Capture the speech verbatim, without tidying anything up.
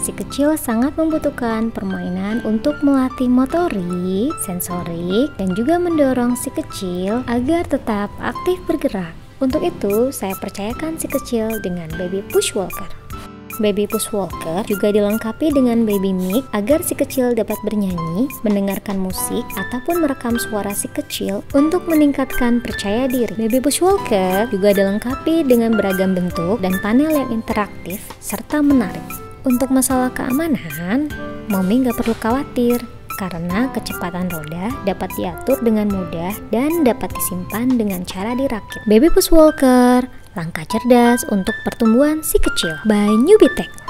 Si kecil sangat membutuhkan permainan untuk melatih motorik, sensorik, dan juga mendorong si kecil agar tetap aktif bergerak. Untuk itu, saya percayakan si kecil dengan baby push walker. Baby push walker juga dilengkapi dengan baby mic agar si kecil dapat bernyanyi, mendengarkan musik, ataupun merekam suara si kecil untuk meningkatkan percaya diri. Baby push walker juga dilengkapi dengan beragam bentuk dan panel yang interaktif serta menarik. Untuk masalah keamanan, Mommy nggak perlu khawatir karena kecepatan roda dapat diatur dengan mudah dan dapat disimpan dengan cara dirakit. Baby push walker, langkah cerdas untuk pertumbuhan si kecil by Newbie Tech.